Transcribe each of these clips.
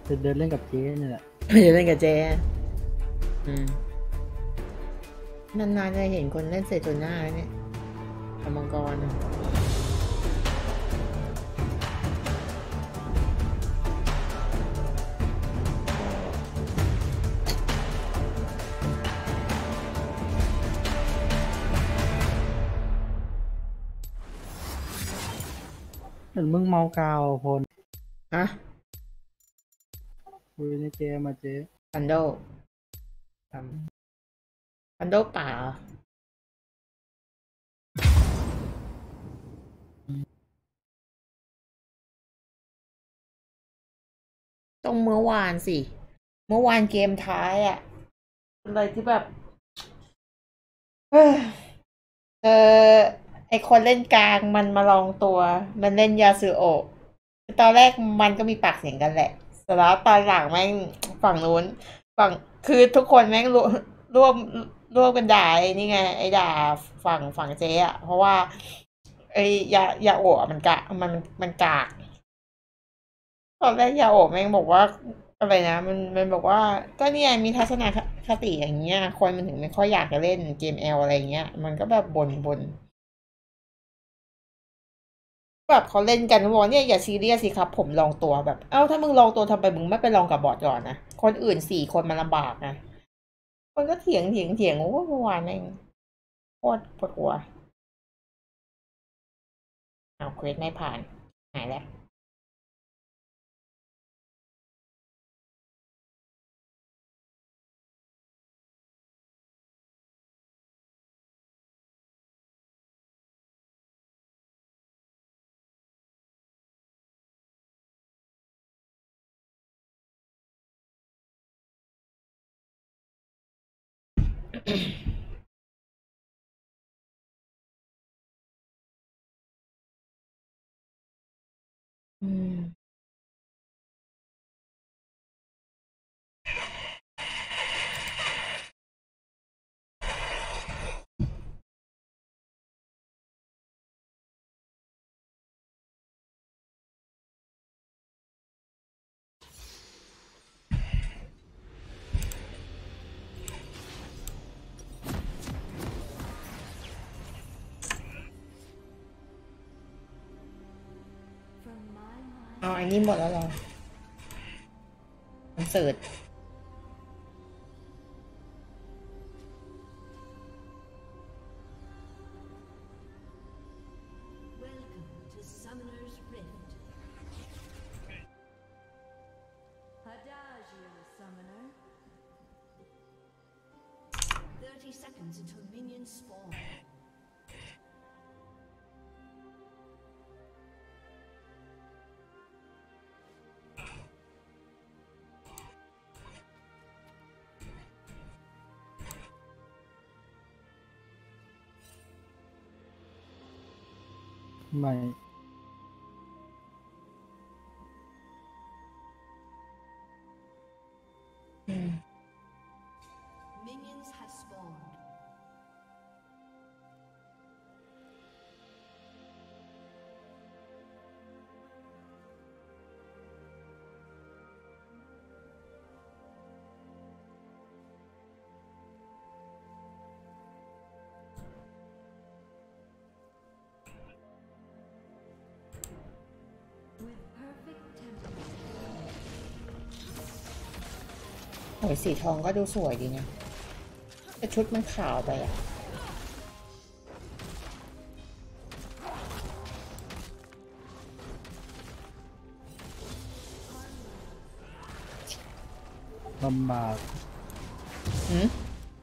จะเดินเล่นกับเจ๊นี่แหละจะเล่นกับเจอืมนานๆจะเห็นคนเล่นเซโตน่าเนี่ยกับมังกรนะเหมือนมึงเมากาวพลฮะคุยในเกมมาเจ๊พันโดพันโดป่าเหรอต้องเมื่อวานสิเมื่อวานเกมท้ายอ่ะอะไรที่แบบเฮ้ยเออไอคนเล่นกลางมันมาลองตัวมันเล่นยาสึโอะตอนแรกมันก็มีปากเสียงกันแหละแต่แล้วตอนหลังแม่งฝั่งนู้นฝั่งคือทุกคนแม่งร่วมร่วมกันด่าไอ้นี่ไงไอ้ด่าฝั่งเจ๊อะเพราะว่าไอ้ยาโอะมันกากตอนแรกยาโอะแม่งบอกว่าอะไรนะมันบอกว่าก็เนี่ยมีทัศนคติอย่างเงี้ยคนมันถึงไม่ค่อยอยากจะเล่นเกมแอลอะไรเงี้ยมันก็แบบบ่น แบบเขาเล่นกันบอกเนี่ยอย่าซีเรียสสิครับผมลองตัวแบบเอ้าถ้ามึงลองตัวทำไมมึงไม่ไปลองกับบอร์ดก่อนนะคนอื่น4 คนมันลำบากนะคนก็เถียงโอ้เมื่อวานแม่งโคตรปวดหัวเอาเควสไม่ผ่านหายแล้วอืมเอาอันนี้หมดแล้วเหรอคอนเสิร์ตใหม่อืมโอ้ยสีทองก็ดูสวยดีนะแต่ชุดมันขาวไปอ่ะลำบากอืม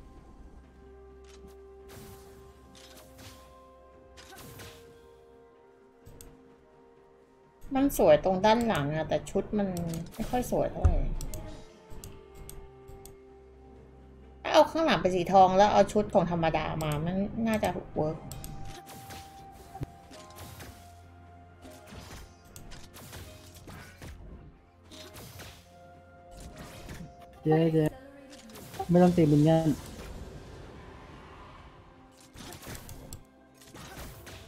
มันสวยตรงด้านหลังอะแต่ชุดมันไม่ค่อยสวยเท่าไหร่ ถ้าเอาข้างหลังเป็นสีทองแล้วเอาชุดของธรรมดามามันน่าจะเวิร์กเจ๊ไม่ต้องตีมินเนี่ยน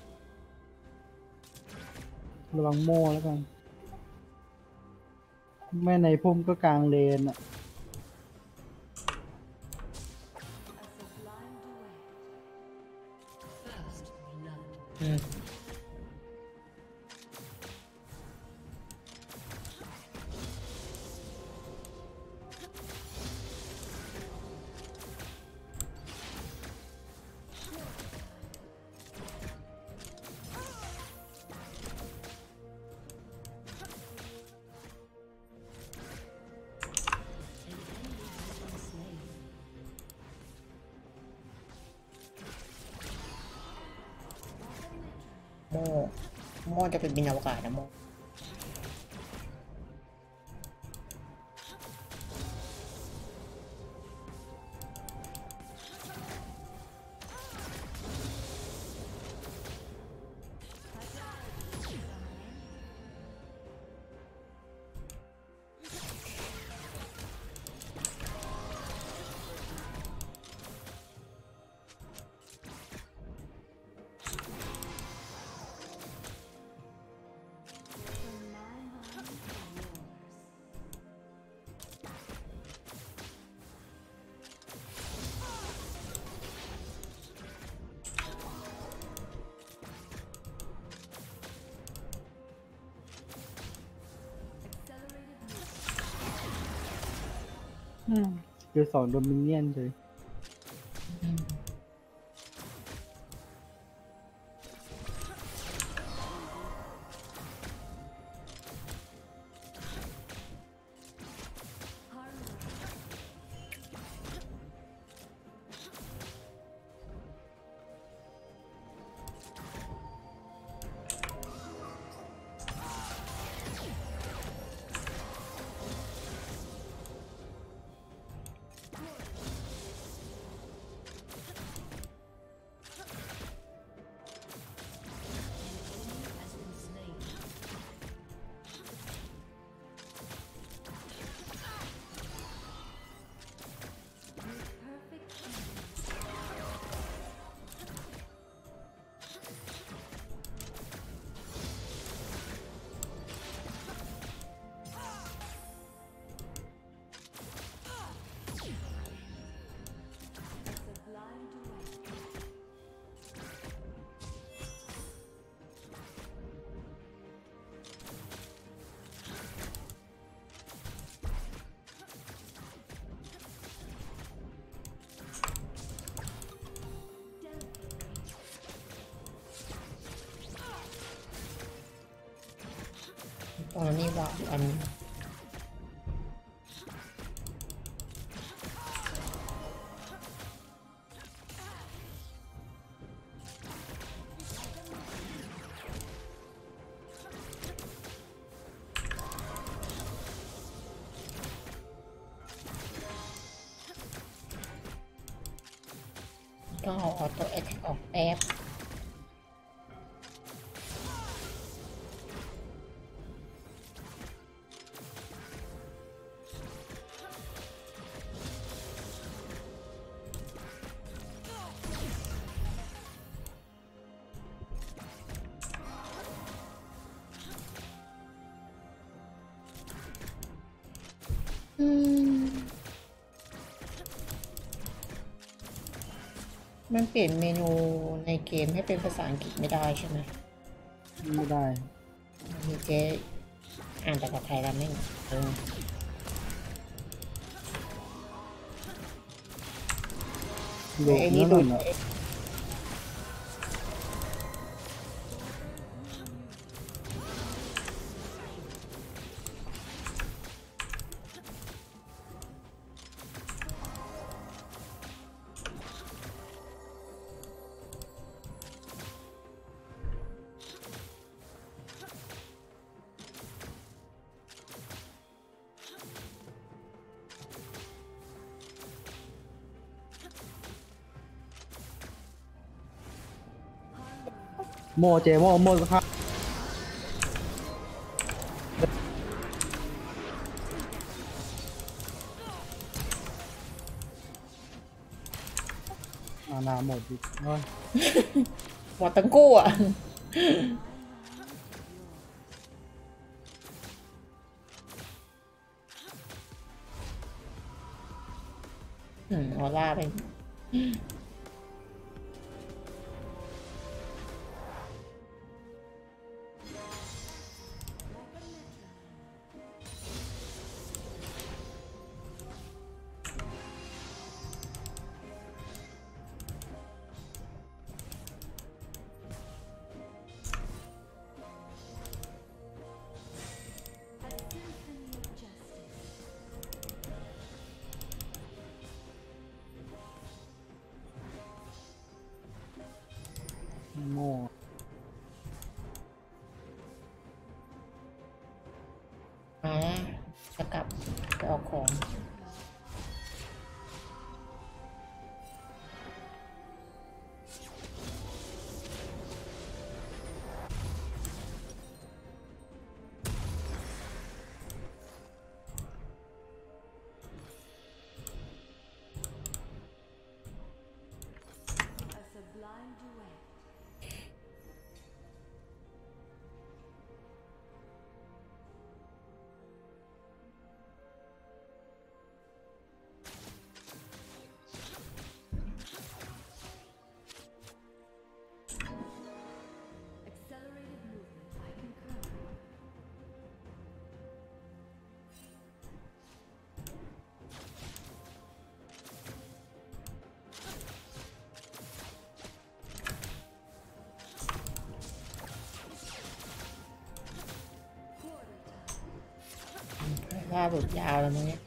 ระวังโม่แล้วกันแม่ในพุ่มก็กลางเลนอ่ะอืมโม่โม่จะเป็นบินอวกาศนะโม่คือ2โดมิเนียนเลย ตอนนี้ว่าอันก็เอาออโต้แอทแทกออกแป๊บมันเปลี่ยนเมนูในเกมให้เป็นภาษาอังกฤษไม่ได้ใช่ไหมไม่ได้มีเจ๊อ่านภาษาไทยแล้วไม่โลกไอ้นั่นี่นหลุดน่ะโมเจโมโมสักพักนาหมดดิโอ้ยหมดตั้งกู้อ่ะออร่าเป็นโง่มาแล้วจะกลับไปเอาของ ล่าหลุดยาวแล้วมั้งเนี่ย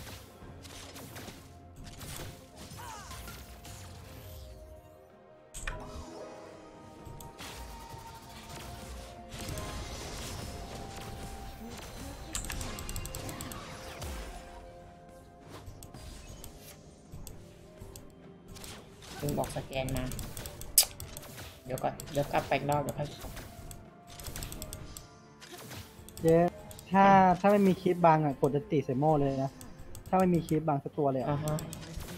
ดึงบอกสแกนมา เดี๋ยวก่อน เดี๋ยวกลับไปอีกรอบเดี๋ยวค่อยเจ๊ถ้าไม่มีคลิปบังอ่ะกดจะติใส่โม่เลยนะถ้าไม่มีคลิปบังสักตัวเลยอ่ะอ่าฮะ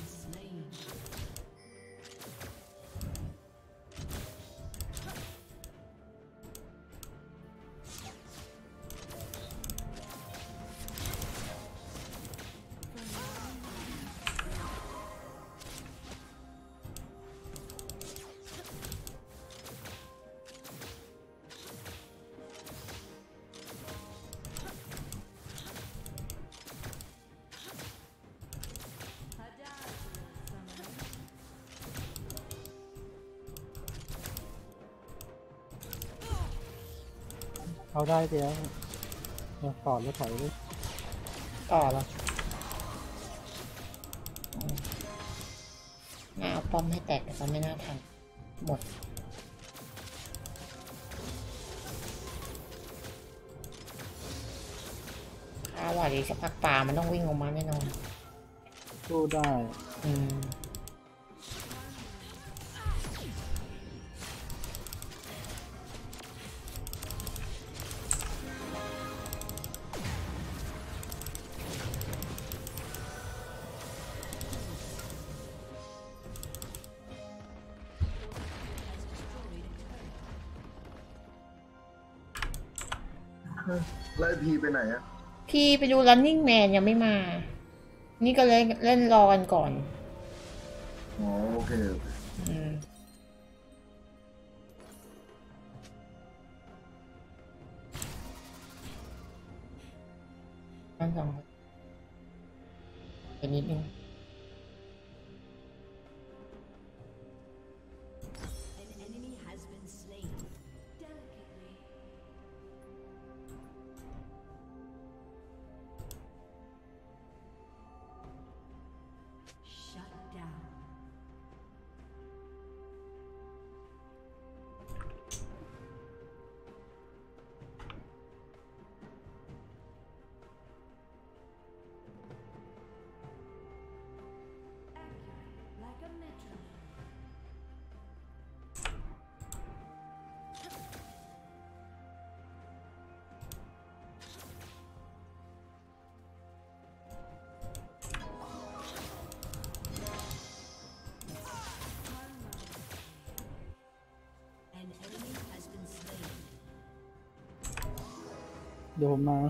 เอาได้เจ๊เราต่อรถถอยเลยต่อแล้วน่าเอาป้อมให้แตกแต่ก็ไม่น่าทันหมดถ้าว่าดีสักพักป่ามันต้องวิ่งออกมาแน่นอนสู้ได้อืมแล้วไอพีไปไหนอะพี่ไปดู Running Man ยังไม่มา นี่ก็เลยเล่นรอกันก่อนอ๋อโอเคโอเคอืมนั่นสองคนไปนิดนึง An enemy has been slain. Delicately. Shut down. Accurate, like a metronome. เดี๋ยวผมมา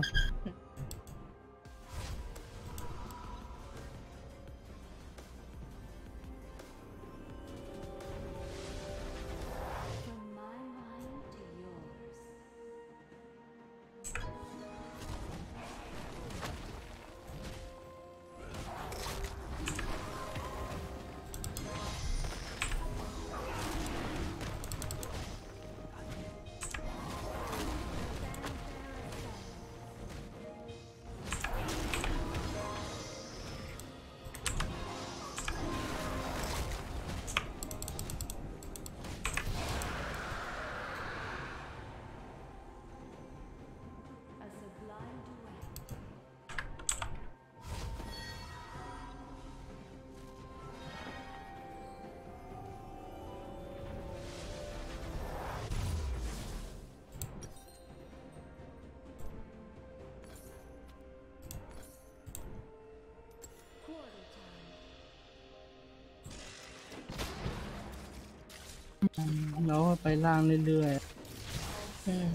แล้วไปล่างเรื่อยอืม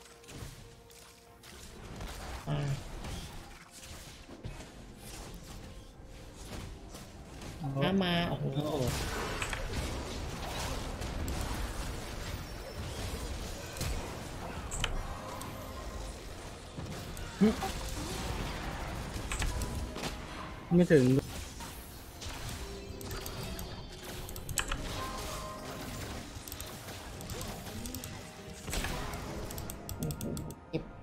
อ่าๆเอามาโอ้โหไม่ถึงเก็บ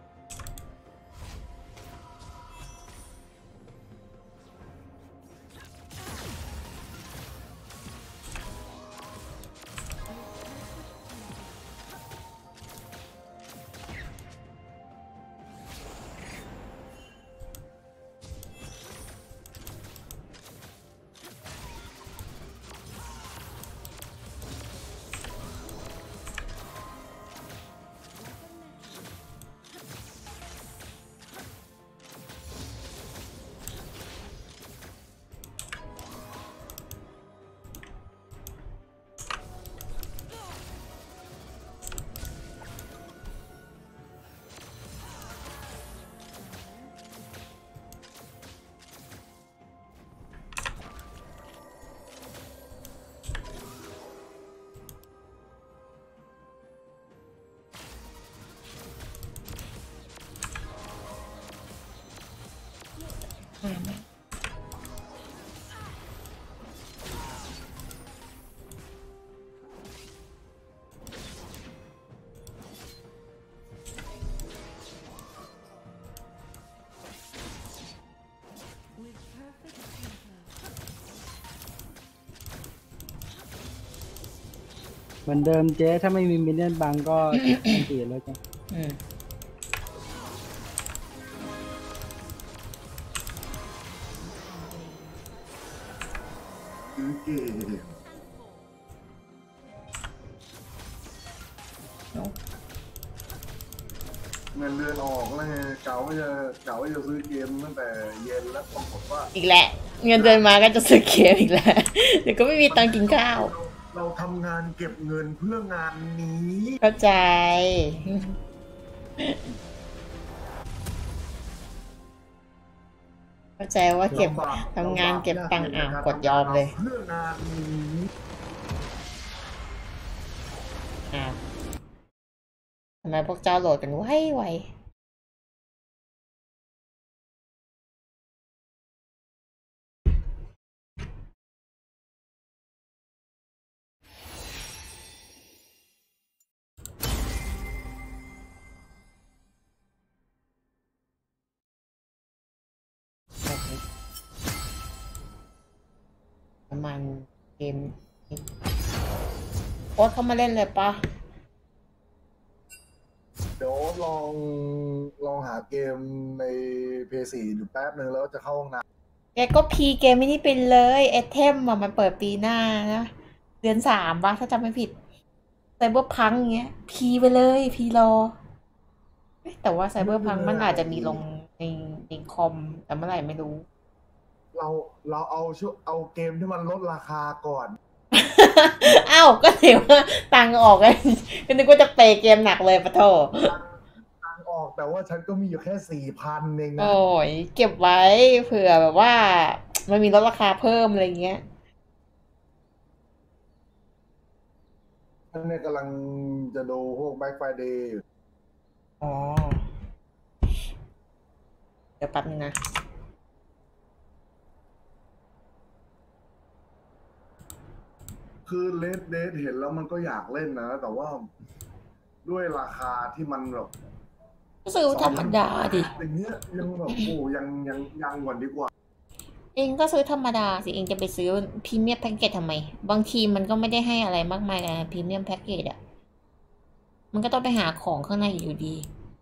มาเหมือนเดิมเจ๊ถ้าไม่มีมินเนี่ยนบังก็อันตีแล้วจ้ะอืมซื้อเกมเนาะเงินเดือนออกแล้วไงเก่าว่าจะซื้อเกมตั้งแต่เย็นแล้วปรากฏว่าอีกแล้วเงินเดือนมาก็จะซื้อเกมอีกแล้ว เดี๋ยวก็ไม่มีตังค์กินข้าวเราทำงานเก็บเงินเพื่องานนี้เข้าใจ เข้าใจว่าเก็บลำบากทำงานเก็บตังค์ลำบากกดยอมเลยเพื่องานนี้อ้าวทำไมพวกเจ้าโหลดกันไวประมาณเกมโอ๊ตเข้ามาเล่นเลยปะเดี๋ยวลองหาเกมใน PS4 ดูแป๊บนึงแล้วจะเข้าห้องน้แกก็พีเกมไม่นี่เป็นเลยไอเทมอะมันเปิดปีหน้านะ เดือน3วะถ้าจำไม่ผิดไซเบอร์พังเงี้ย พีไปเลยพีรอเอ๊ะแต่ว่าไซเบอร์พังมันอาจจะมีลงในคอม แต่เมื่อไหร่ไม่รู้ำเราเอาเกมที่มันลดราคาก่อนอ้าวก็ถือว่าตังค์ออกกันก็นึกว่าจะเปย์เกมหนักเลยปะโถตังค์ออกแต่ว่าฉันก็มีอยู่แค่4,000เองนะโอ้ยเก็บไว้เผื่อแบบว่า มันมีลดราคาเพิ่มอะไรเงี้ยฉันเนี่ยกำลังจะดูพวก Black Friday อยู่อ๋อ เดี๋ยวแป๊บนึงนะคือ Red Dead เห็นแล้วมันก็อยากเล่นนะ แต่ว่าด้วยราคาที่มันแบบซื้อธรรมดาดิอย่างเงี้ยยังแบบโอ้ยังก่อนดีกว่าเองก็ซื้อธรรมดาสิ เองจะไปซื้อพรีเมียมแพ็กเกจทำไม บางทีมันก็ไม่ได้ให้อะไรมากมายนะพรีเมียมแพ็กเกจอ่ะ มันก็ต้องไปหาของข้างในอยู่ดี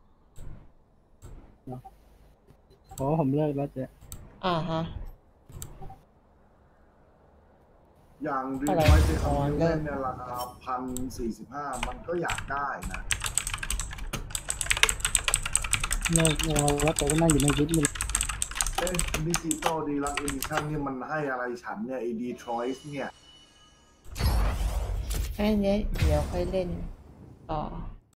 โอ้ผมเลิกแล้วเจ๊อ่าฮะอย่างรีอะไรไวซ์ที่อ๋อเขาเลิเล่กนเนี่ยราคา1,045มันก็อยากได้นะเลิกแล้วแต่ก็นั่งอยู่ในลิฟต์นี่เอ้ดิจิตอลดีลักเอดิชั่นนี่มันให้อะไรฉันเนี่ยไอ้ดีทรอยส์เนี่ยอันนี้เดี๋ยวค่อยเล่นต่อ